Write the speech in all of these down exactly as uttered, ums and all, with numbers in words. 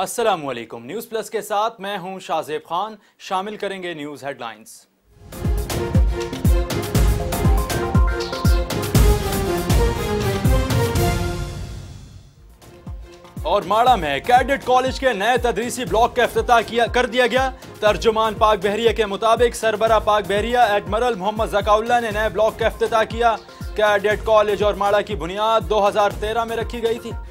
अस्सलामुअलैकुम। News plus के साथ मैं हूं शाहजेब खान। शामिल करेंगे न्यूज़ हेडलाइंस। और माड़ा में कैडेट कॉलेज के नए तदरीसी ब्लॉक का इफ्तिताह किया कर दिया गया। तर्जुमान पाक बहरिया के मुताबिक सरबरा पाक बहरिया एडमिरल मोहम्मद ज़काउल्लाह ने नए ब्लॉक का इफ्तिताह किया। कैडेट कॉलेज और माड़ा की बुनियाद दो हजार तेरह में रखी गई थी।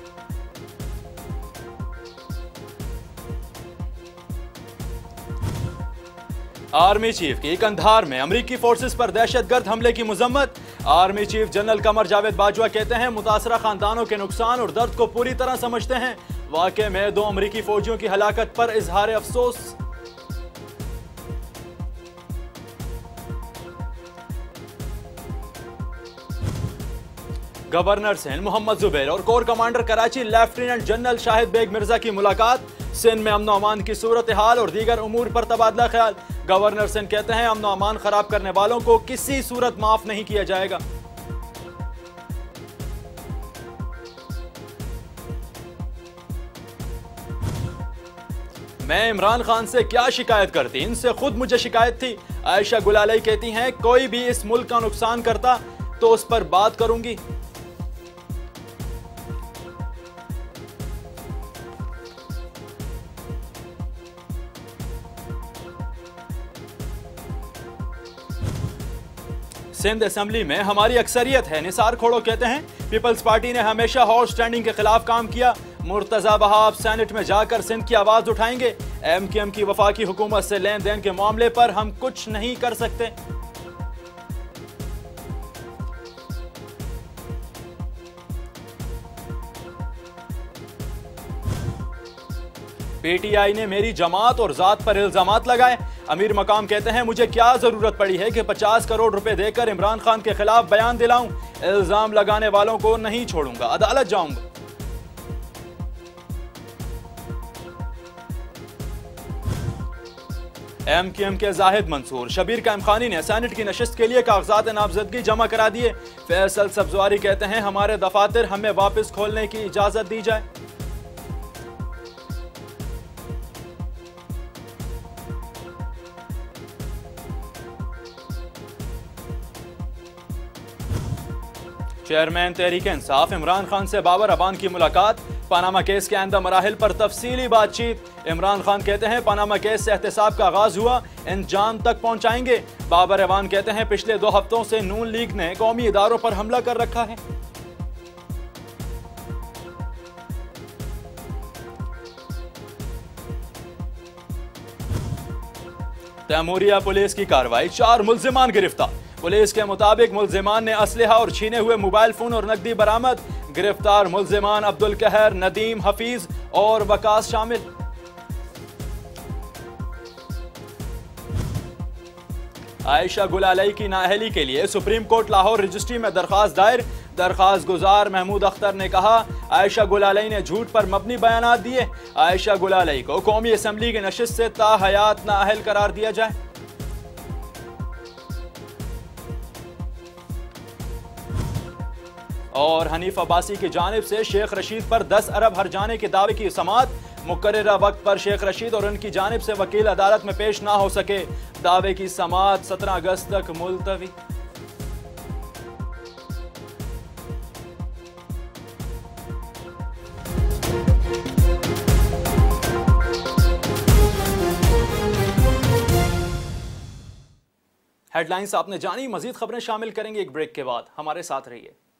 आर्मी चीफ की कंधार में अमरीकी फोर्सेस पर दहशतगर्द हमले की मजम्मत। Army chief general Qamar Javed Bajwa कहते हैं मुतासरा खानदानों के नुकसान और दर्द को पूरी तरह समझते हैं। वाक़े में दो अमरीकी फौजियों की हलाकत पर इजहार अफसोस। गवर्नर सिंध मोहम्मद जुबैर और corps commander Karachi lieutenant general Shahid Baig Mirza की मुलाकात। सिंध में अमन अमान की सूरत हाल और दीगर उमूर पर तबादला ख्याल। गवर्नर सिंध कहते हैं अमन अमान खराब करने वालों को किसी सूरत माफ नहीं किया जाएगा। मैं इमरान खान से क्या शिकायत करती, इनसे खुद मुझे शिकायत थी। आयशा गुलाली कहती हैं कोई भी इस मुल्क का नुकसान करता तो उस पर बात करूंगी। सिंध असेंबली में हमारी अक्सरियत है, निसार खोड़ो कहते हैं पीपल्स पार्टी ने हमेशा हॉर्स स्टैंडिंग के खिलाफ काम किया। मुर्तजा वहाब सेनेट में जाकर सिंध की आवाज उठाएंगे। एम के एम की वफाकी हुकूमत से लेन देन के मामले पर हम कुछ नहीं कर सकते। पीटीआई ने मेरी जमात और जात पर इल्जामात लगाए। अमीर मकाम कहते हैं मुझे क्या जरूरत पड़ी है कि पचास करोड़ रुपए देकर इमरान खान के खिलाफ बयान दिलाऊं। इल्जाम लगाने वालों को नहीं छोड़ूंगा, अदालत जाऊंगा। एम के एम के जाहिद मंसूर शबीर कायमखानी ने सेनेट की नशिस्त के लिए कागजात नामजदगी जमा करा दिए। फैसल सब्जवारी कहते हैं हमारे दफातर हमें वापस खोलने की इजाजत दी जाए। चेयरमैन तहरीक इंसाफ इमरान खान से बाबर अबान की मुलाकात। पनामा केस के आइंदा मराहिल पर तफसीली बातचीत। इमरान खान कहते हैं पनामा केस से एहतसाब का आगाज हुआ, इंजाम तक पहुंचाएंगे। बाबर अबान कहते हैं पिछले दो हफ्तों से नून लीग ने कौमी इदारों पर हमला कर रखा है। तैमूरिया पुलिस की कार्रवाई, चार मुल्जिमान गिरफ्तार। पुलिस के मुताबिक मुल्जिमान ने असलहा और छीने हुए मोबाइल फोन और नकदी बरामद। गिरफ्तार मुल्जिमान अब्दुल कहर, नदीम, हफीज और वकास शामिल। आयशा गुलाली की नाअहली के लिए सुप्रीम कोर्ट लाहौर रजिस्ट्री में दरखास्त दायर। दरखास्त गुजार महमूद अख्तर ने कहा आयशा गुलाली ने झूठ पर मबनी बयानात दिए। आयशा गुलाली को कौमी असम्बली की नशिस्त से ताहयात नाअहल करार दिया जाए। और हनीफ अब्बासी की जानिब से शेख रशीद पर दस अरब हर्जाने के दावे की समाअत। मुकर्ररा वक्त पर शेख रशीद और उनकी जानिब से वकील अदालत में पेश ना हो सके। दावे की समाअत सत्रह अगस्त तक मुलतवी। हेडलाइंस आपने जानी, मजीद खबरें शामिल करेंगे एक ब्रेक के बाद। हमारे साथ रहिए।